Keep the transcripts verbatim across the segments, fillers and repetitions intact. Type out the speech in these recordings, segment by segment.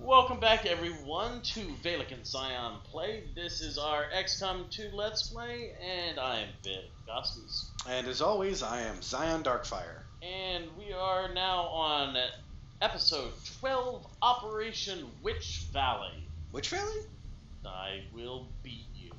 Welcome back, everyone, to Valak and Zion Play. This is our X COM two Let's Play, and I am Vic Goskins. And as always, I am Zion Darkfire. And we are now on episode twelve, Operation Witch Valley. Witch Valley? I will beat you.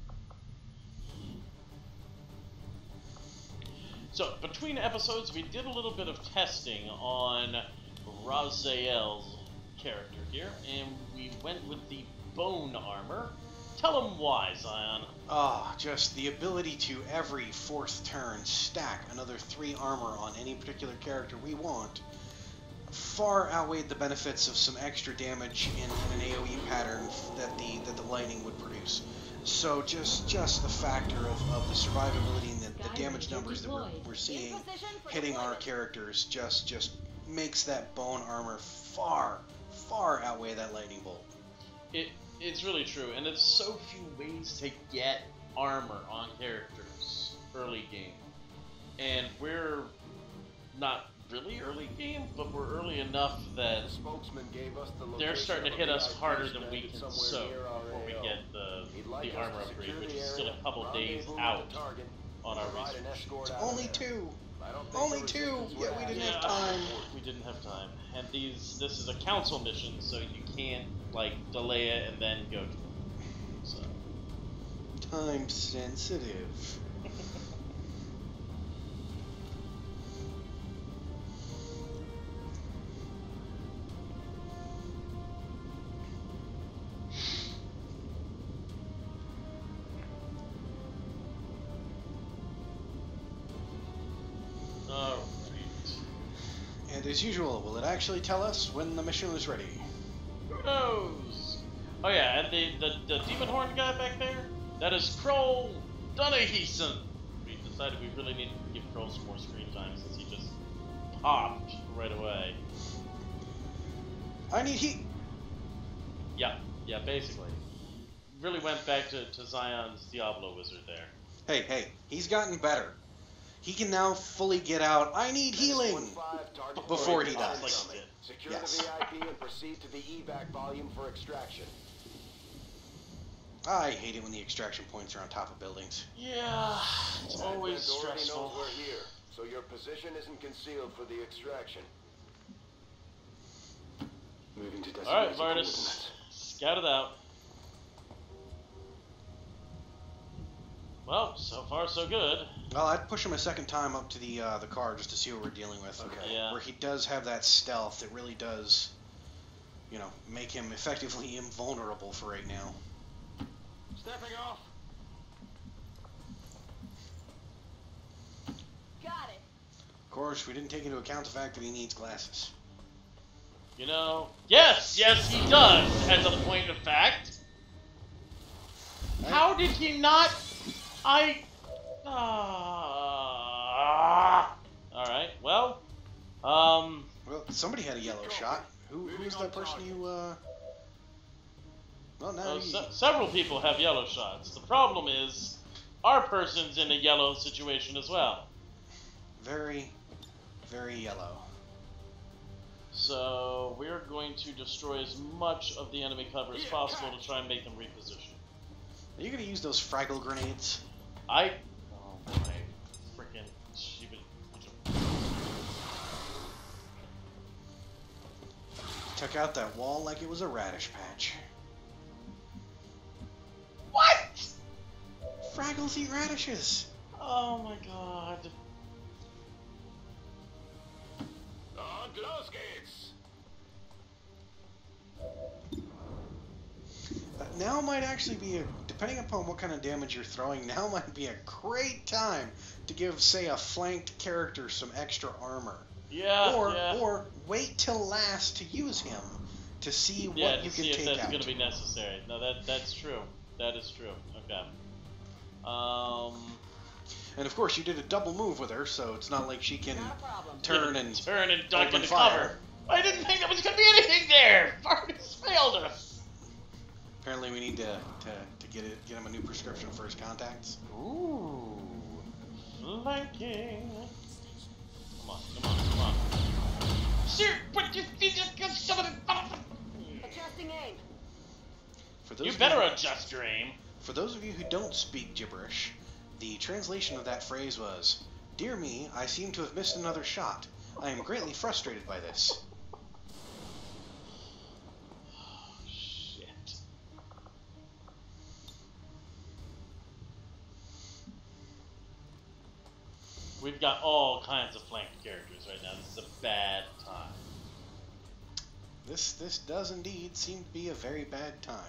So, between episodes, we did a little bit of testing on Raziel's character here, and we went with the bone armor. Tell him why, Zion. Ah, oh, just the ability to, every fourth turn, stack another three armor on any particular character we want far outweighed the benefits of some extra damage in, in an AoE pattern that the that the lightning would produce. So just just the factor of, of the survivability and the, the damage numbers that we're, we're seeing hitting our characters just just makes that bone armor far far outweigh that lightning bolt. It it's really true, and there's so few ways to get armor on characters early game, and we're not really early game, but we're early enough that the spokesman gave us the they're starting to hit us harder than we can soak before we get the like the armor upgrade, which is still a couple days out on our research. Only two. Only two! Yeah, we didn't yeah, have time. We didn't have time. And these, this is a council mission, so you can't, like, delay it and then go to it. So. Time sensitive. And as usual, will it actually tell us when the mission is ready? Who knows? Oh yeah, and the, the, the demon horn guy back there, that is Kroll Dunaheason. We decided we really needed to give Kroll some more screen time since he just popped right away. I need heat! Yeah, yeah, basically. Really went back to, to Zion's Diablo wizard there. Hey, hey, he's gotten better. He can now fully get out, I need healing, before he dies. Like Secure yes. the V I P and proceed to the evac volume for extraction. I hate it when the extraction points are on top of buildings. Yeah, it's always stressful. Knows we're here, so your position isn't concealed for the extraction. Moving to destination. Alright, Vardis, scout it out. Well, so far so good. Well, I'd push him a second time up to the uh, the car just to see what we're dealing with. Okay. Yeah. Where he does have that stealth that really does, you know, make him effectively invulnerable for right now. Stepping off. Got it. Of course, we didn't take into account the fact that he needs glasses. You know, yes, yes he does, as a point of fact. Right. How did he not... I... Uh, Alright, well, um... Well, somebody had a yellow shot. Who, who's that person you, uh... Well, now uh, you... se several people have yellow shots. The problem is, our person's in a yellow situation as well. Very, very yellow. So, we're going to destroy as much of the enemy cover as possible to try and make them reposition. Are you going to use those Fraggle grenades? I... Oh my freaking stupid... Took out that wall like it was a radish patch. What?! Fraggles eat radishes! Oh my god. On to those gates! Uh, now might actually be a, depending upon what kind of damage you're throwing, now might be a great time to give, say, a flanked character some extra armor. Yeah, or, yeah. Or wait till last to use him to see what yeah, you to can see take if that's out. going to be necessary. No, that that's true. That is true. Okay. Um. And of course, you did a double move with her, so it's not like she can turn yeah, and turn and duck open into fire. cover. I didn't think there was going to be anything there. Vardis failed us. Apparently, we need to to, to get it get him a new prescription for his contacts. Ooh, flanking. Come on, come on, come on. Sir, but you, you just got some of the... those You of better you, adjust your aim. For those of you who don't speak gibberish, the translation of that phrase was, "Dear me, I seem to have missed another shot. I am greatly frustrated by this." Shit. We've got all kinds of flanked characters right now. This is a bad time. This this does indeed seem to be a very bad time.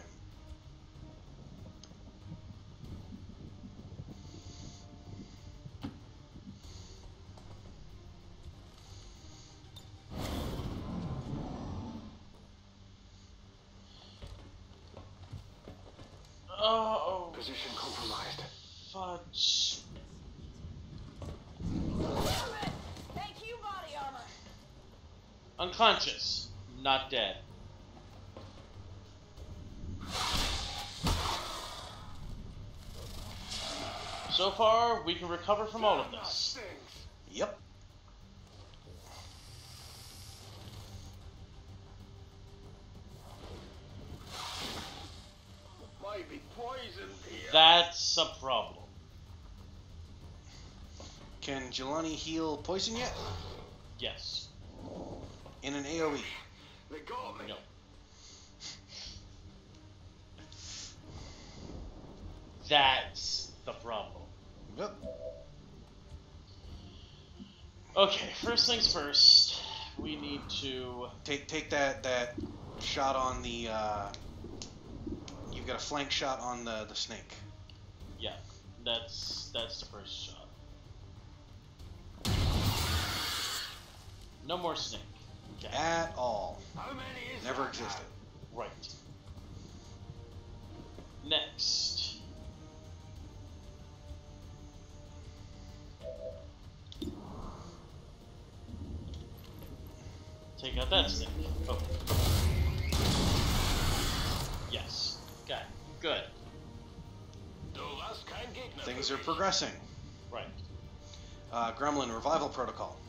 Oh, Position compromised. fudge. Thank you, body armor. Unconscious, not dead. So far, we can recover from all of this. Yep. Might be poisoned here. That's a problem. Can Jelani heal poison yet? Yes. In an AoE. They got me. No. That's the problem. Yep. Okay, first things first. We need to... Take take that that shot on the. Uh, you've got a flank shot on the the snake. Yeah, that's that's the first shot. No more snake. Okay. At all. How many is Never that existed. Right. Next. Take out that snake. Oh. Yes. Okay. Good. Things are progressing. Right. Uh, Gremlin revival protocol.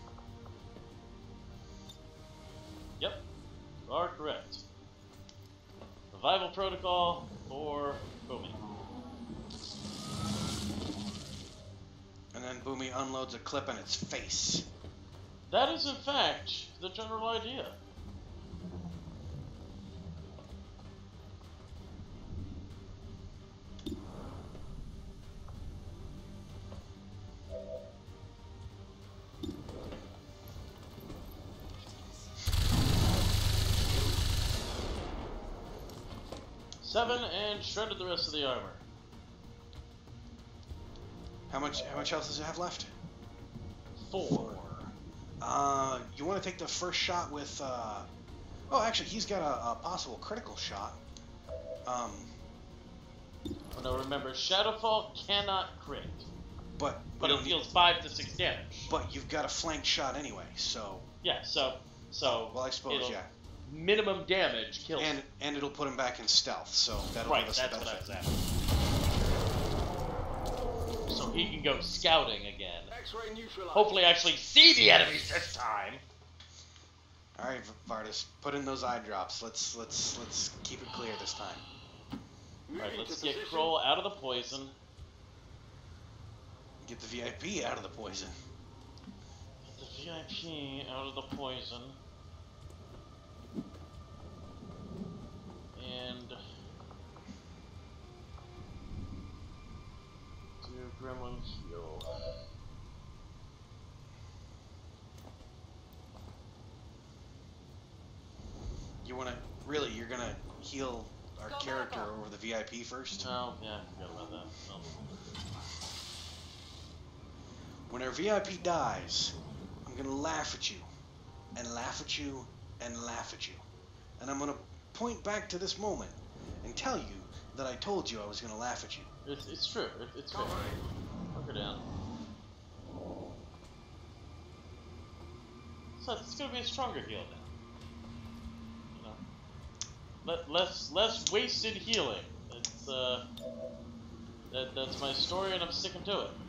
Yep. You are correct. Revival protocol for Boomy. And then Boomy unloads a clip in its face. That is, in fact, the general idea. Seven, and shredded the rest of the armor. How much how much health does it have left? Four. Uh, you want to take the first shot with, uh... Oh, actually, he's got a, a possible critical shot. Um... Oh, no, remember, Shadowfall cannot crit. But... But it deals five to six damage. But you've got a flank shot anyway, so... Yeah, so... So... Well, I suppose, yeah. Minimum damage kills And, and it'll put him back in stealth, so that'll right, give us that's the what I benefit. was after. So he can go scouting again. X-ray neutralized. Hopefully actually see the enemies this time. All right, Vardis, put in those eye drops. Let's let's let's keep it clear this time. Alright, let's get Kroll out of the poison. Get the V I P out of the poison. Get the V I P out of the poison. And do Gremlin heal. You want to really? You're gonna heal our Go character back up. over the V I P first. Oh, yeah, I forgot about that. Oh. When our V I P dies, I'm gonna laugh at you, and laugh at you, and laugh at you, and I'm gonna point back to this moment and tell you that I told you I was gonna laugh at you. It's, it's true. It, it's true. Put her down. So it's gonna be a stronger heal now. You know, Let, less less wasted healing. It's uh, that that's my story, and I'm sticking to it.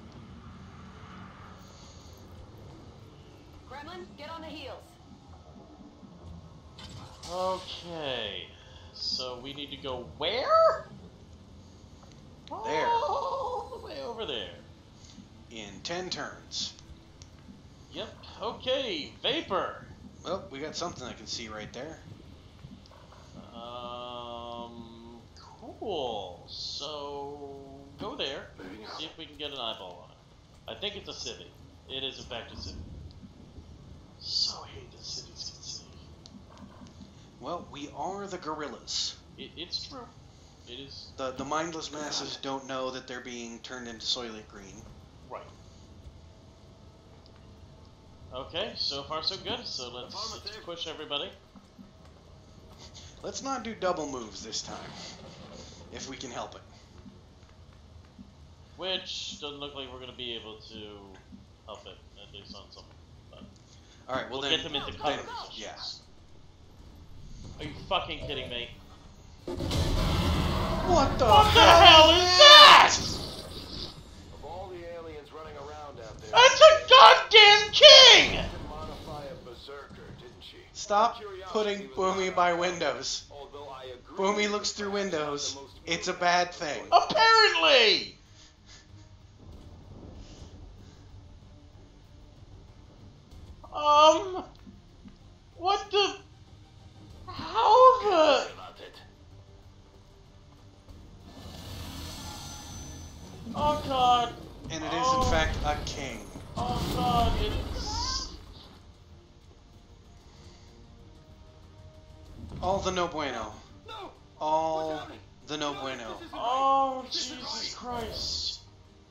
Gremlin, get on the heels. Okay, so we need to go where? There. All the way over there. In ten turns. Yep. Okay. Vapor. Well, we got something I can see right there. Um. Cool. So go there. See if we can get an eyeball on it. I think it's a civvy. It is in fact a civvy. So hate that cities can see. Well, we are the gorillas. It, it's true. It is The the mindless masses don't know that they're being turned into soylent green. right. Okay, so far so good. So let's, let's push everybody. Let's not do double moves this time, if we can help it. Which doesn't look like we're going to be able to help it, at least on some. But All right, well we'll then, get them into cover then, positions. yeah. Are you fucking kidding me? What the, What the hell is that? Of all the aliens running around out there, That's a goddamn king! she could modify a berserker, didn't she? Stop Curiosity putting was Boomy not by right. windows. Although I agree Boomy that looks through perhaps not windows. the most It's a brilliant bad choice. thing. Apparently! Um... What the... How the... About it. Oh god. And it is, Oh. in fact, a king. Oh god, it's... All the no bueno. No! All the no bueno. Oh, Jesus Christ.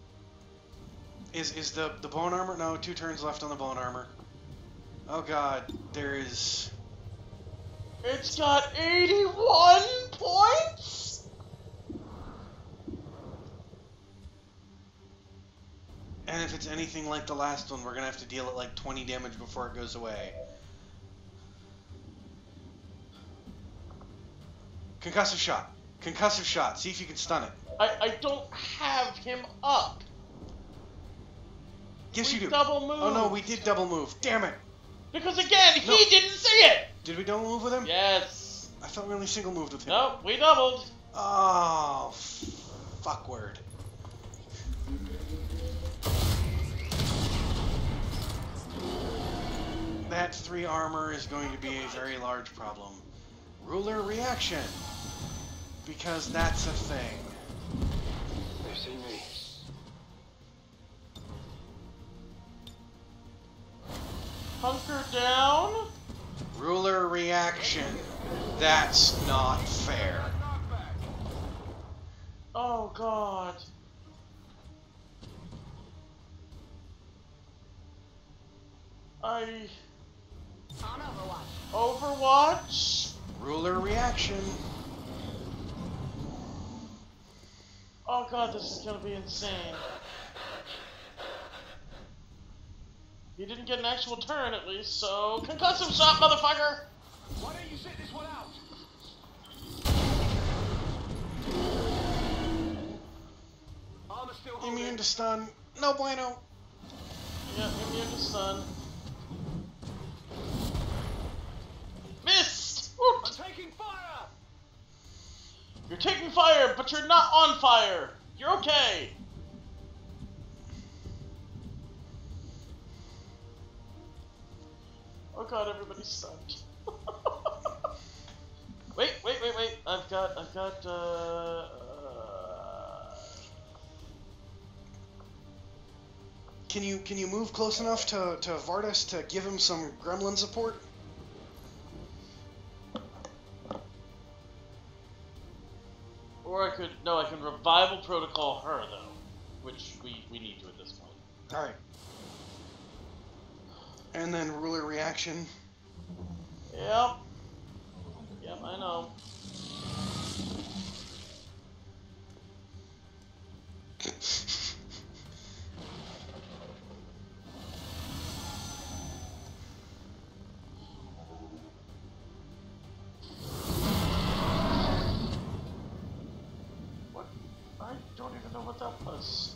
Is is the the bone armor? No, two turns left on the bone armor. Oh god, there is. It's got eighty-one points? And if it's anything like the last one, we're gonna have to deal it like twenty damage before it goes away. Concussive shot. Concussive shot. See if you can stun it. I, I don't have him up. Yes, we you do. double move. Oh no, we did double move. Damn it. Because again, No. he didn't see it! Did we double move with him? Yes. I thought we only single moved with him. Nope, we doubled. Oh, fuck word. That three armor is going to be a very large problem. Ruler reaction. Because that's a thing. They've seen me. Hunker down. Ruler reaction. That's not fair. Oh god. I... On Overwatch. Overwatch? Ruler reaction. Oh god, this is gonna be insane. He didn't get an actual turn at least, so... Concussive shot, motherfucker! Why don't you sit this one out? Armor still holding. Immune to stun. No bueno. Yeah, immune to stun. Missed! I'm Woot! taking fire! You're taking fire, but you're not on fire! You're okay! Oh god, everybody's stunned. Wait, wait, wait, wait. I've got, I've got, uh... uh Can you can you move close enough to, to Vardis to give him some gremlin support? or I could, no, I can revival protocol her, though. Which we, we need to at this point. Alright. And then ruler reaction. Yep. Yep, I know. What? I don't even know what that was.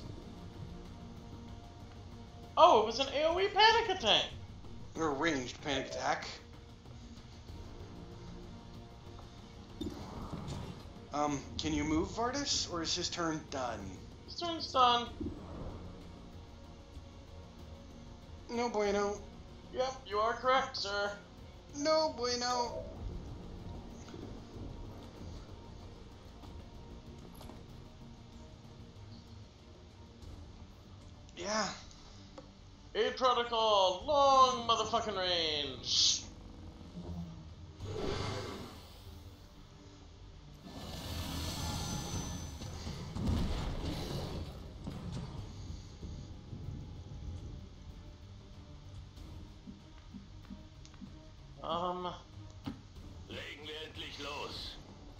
Oh, it was an AoE panic attack! Or ranged panic attack. Um, can you move Vardis, or is his turn done? His turn's done. No bueno. Yep, you are correct, sir. No bueno. Yeah. A protocol, long motherfucking range. Um. Legen wir endlich los.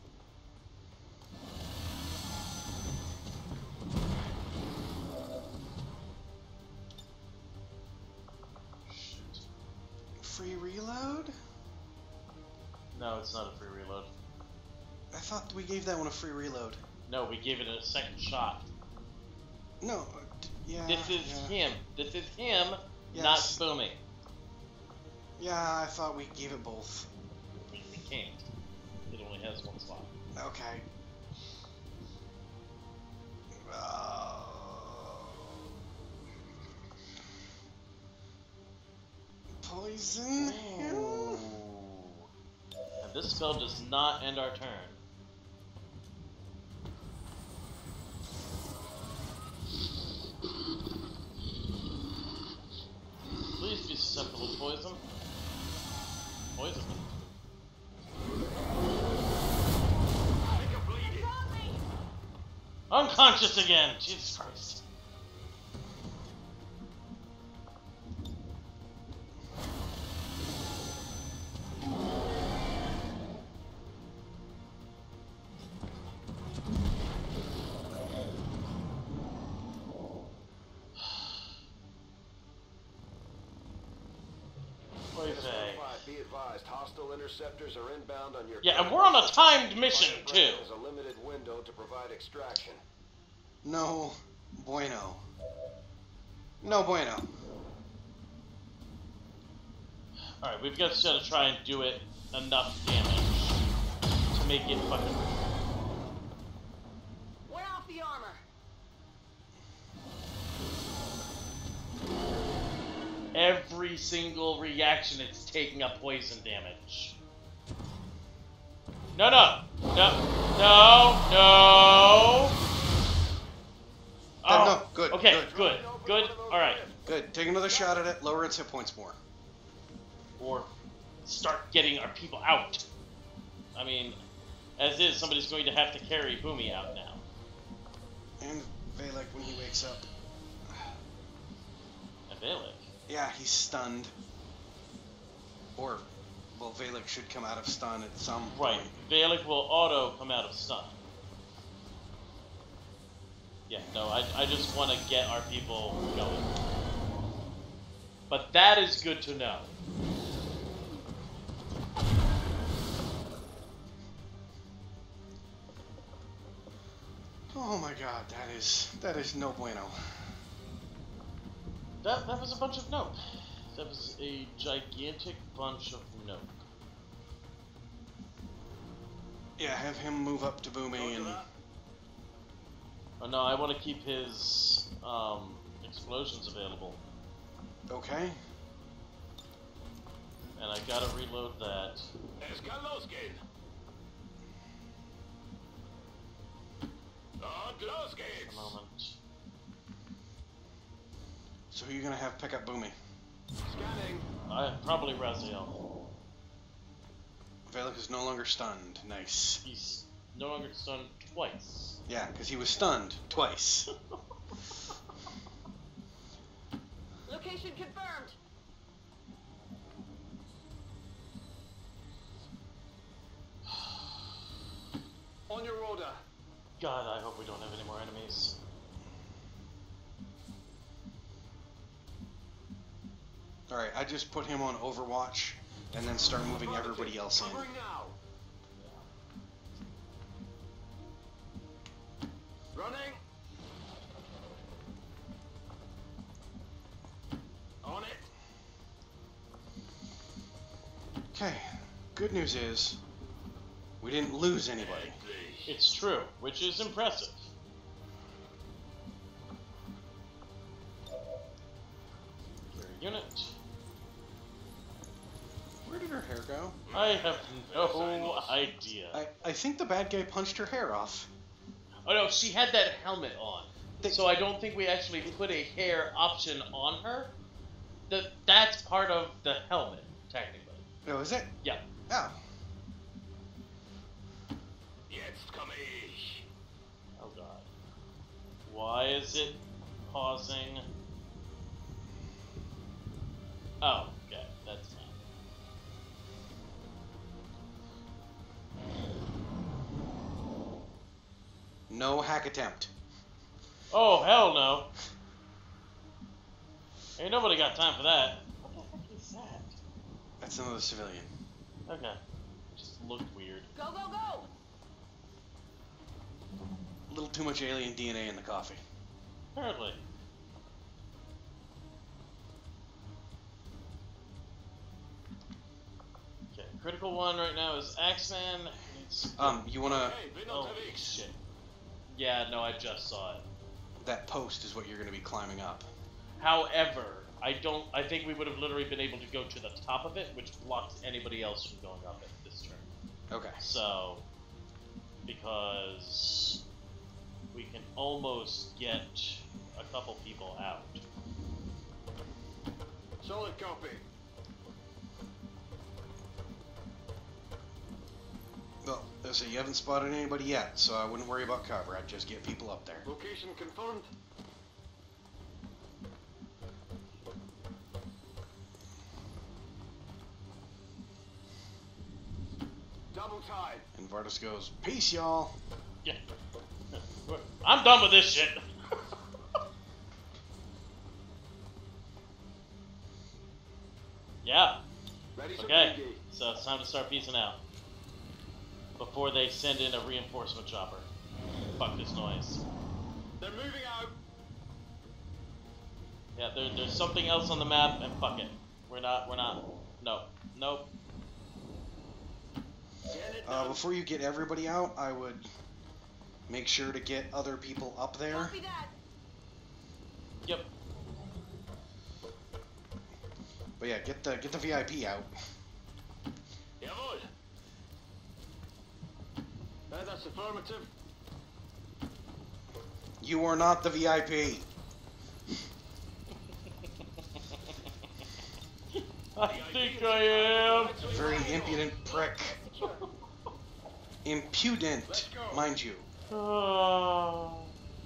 Free reload? No, it's not a free reload. I thought we gave that one a free reload. No, we gave it a second shot. No, uh, d- yeah. This is yeah. him. This is him, Yes. not Boomy. Yeah, I thought we gave it both. We, we can't. It only has one slot. Okay. Uh, poison him? And this spell does not end our turn. Please be susceptible to poison. Poison me. Unconscious again! Jesus Christ. Be advised, hostile interceptors are inbound on your. Yeah, and we're on a timed mission too. There's a limited window to provide extraction. No bueno. No bueno. Alright, we've got to try and do it enough damage to make it fucking. Wear off the armor. Every single reaction, it's taking up poison damage. No, no, no, no, no. Uh, Oh, no, good, Okay, good. good, good. All right. Good. Take another shot at it. Lower its hit points more. Or start getting our people out. I mean, as is, somebody's going to have to carry Boomy out now. And Valek when he wakes up. And Valek. Yeah, he's stunned. Or, well, Valek should come out of stun at some Right. point. Valek will auto come out of stun. Yeah, no, I, I just want to get our people going. But that is good to know. Oh my god, that is that is no bueno. That, that was a bunch of nope. That was a gigantic bunch of nope. Yeah, have him move up to Boomy and Oh no, I want to keep his um, explosions available. okay. And I gotta reload that. Es kann losgehen. Und los A geht's. moment. So who are you gonna have pick up Boomy? Scanning. I probably Raziel. Valek is no longer stunned. Nice. He's no longer stunned twice. Yeah, because he was stunned twice. Location confirmed. On your order. God, I hope we don't have any more enemies. Alright, I just put him on Overwatch and then start moving everybody else in. Covering now. Running. On it. Okay, good news is We didn't lose anybody. It's true, which is impressive. Clear unit. Where did her hair go? I have no idea. I, I think the bad guy punched her hair off. Oh no, she had that helmet on. They- So I don't think we actually put a hair option on her. The, that's part of the helmet, technically. Oh, is it? Yeah. Oh. Jetzt komme ich. Oh god. Why is it pausing? Oh, okay, that's fine. No hack attempt. Oh, hell no. Ain't nobody got time for that. What the heck is that? That's another civilian. Okay. It just looked weird. Go, go, go! A little too much alien D N A in the coffee. Apparently. Okay, critical one right now is Axeman. It's Um, you wanna... Hey, bin oh unterwegs. shit. Yeah, no, I just saw it. That post is what you're gonna be climbing up. However, I don't. I think we would have literally been able to go to the top of it, which blocks anybody else from going up it this turn. Okay. So, because we can almost get a couple people out. Solid copy. Well, so you haven't spotted anybody yet, so I wouldn't worry about cover. I'd just get people up there. Location confirmed. Double tied. And Vardis goes, peace, y'all. Yeah. I'm done with this shit. Yeah. Ready to Okay. engage. So it's time to start piecing out. Before they send in a reinforcement chopper. Fuck this noise. They're moving out. Yeah, there, there's something else on the map, and fuck it. We're not, we're not. No. Nope. Get it Uh, done. before you get everybody out, I would make sure to get other people up there. Copy that. Yep. But yeah, get the get the V I P out. Jawohl. Uh, that's affirmative. You are not the V I P. I think I am. Very impudent prick. Secure. Impudent, mind you. Oh.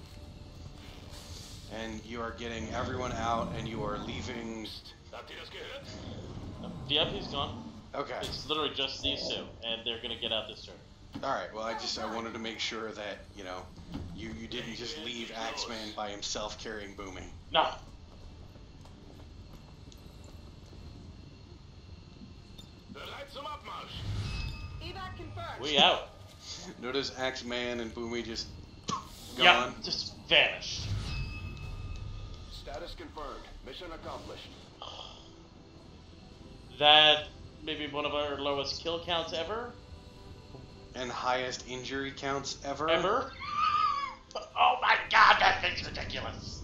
And you are getting everyone out, and you are leaving. Habt ihr das gehört? V I P's gone. Okay. It's literally just these two, and they're gonna get out this turn. All right. Well, I just I wanted to make sure that you know you you didn't just leave Axeman by himself carrying Boomy. No. Bereit zum Abmarsch. Evac confirmed. We out. Notice Axeman and Boomy just Yeah, gone. just vanished. Status confirmed. Mission accomplished. That may be one of our lowest kill counts ever. And highest injury counts ever. Ever. Oh my god, that thing's ridiculous.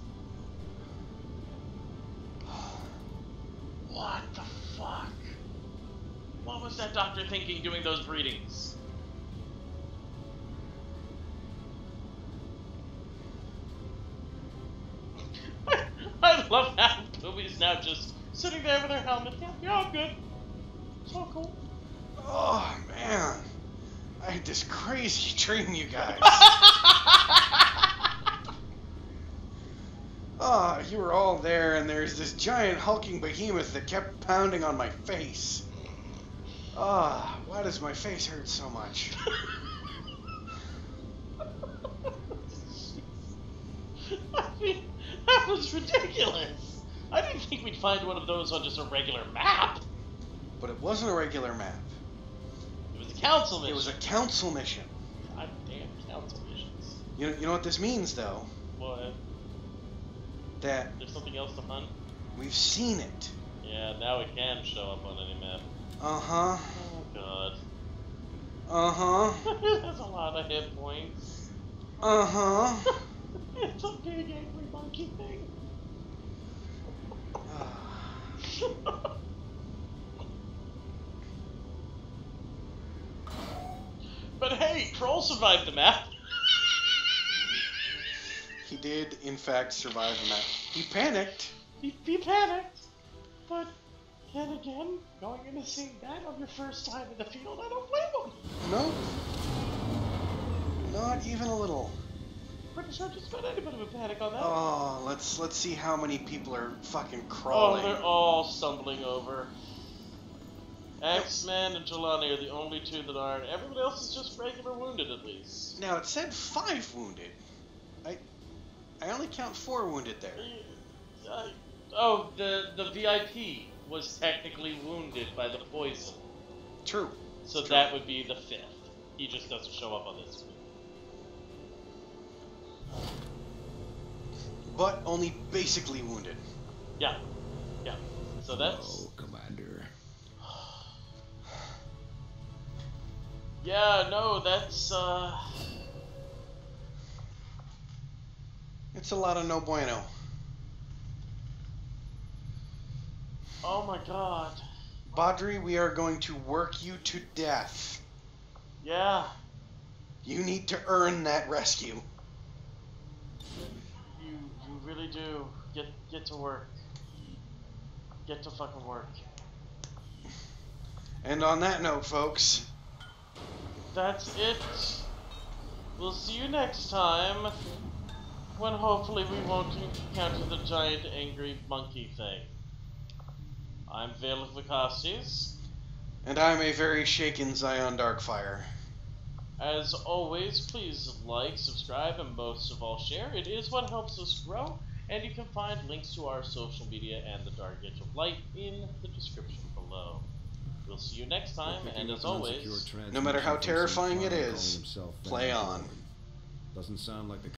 What the fuck? What was that doctor thinking doing those readings? I love how Toby's now just sitting there with her helmet. Yeah, yeah, I'm good. It's all cool. Oh man, I had this crazy dream, you guys. Ah, you were all there, and there's this giant hulking behemoth that kept pounding on my face. Ah, why does my face hurt so much? I mean, that was ridiculous. I didn't think we'd find one of those on just a regular map. But it wasn't a regular map. It was a council mission. It was a council mission. God damn council missions. You know, you know what this means, though? What? That There's something else to hunt? we've seen it. Yeah, now it can show up on any map. Uh-huh. Oh god. Uh-huh. It has a lot of hit points. Uh-huh. It's a big angry monkey thing. But hey, Kroll survived the map. He did, in fact, survive the map. He panicked. He, he panicked. But then again, going into seeing that on your first time in the field, I don't blame him. Nope. Not even a little. Pretty sure just about anybody would panic on that. Oh, let's let's see how many people are fucking Oh, crawling. they're all stumbling over. X-Men and Jelani are the only two that aren't. Everybody else is just regular wounded, at least. Now, it said five wounded. I I only count four wounded there. Uh, oh, the, the V I P was technically wounded by the poison. True. So True. that would be the fifth. He just doesn't show up on this screen. But only basically wounded. Yeah. Yeah. So that's... Oh, Commander. Yeah, no, that's, uh... It's a lot of no bueno. Oh my god. Baudry, we are going to work you to death. Yeah. You need to earn that rescue. You you really do. Get get to work. Get to fucking work. And on that note, folks, That's it. We'll see you next time, when hopefully we won't encounter the giant angry monkey thing. I'm Vale of Vicastes. and I'm a very shaken Zion Darkfire. As always, please like, subscribe, and most of all share. It is what helps us grow, and you can find links to our social media and the Dark Age of Light in the description below. We'll see you next time, and as always, No matter how terrifying it is, play on. Doesn't sound like the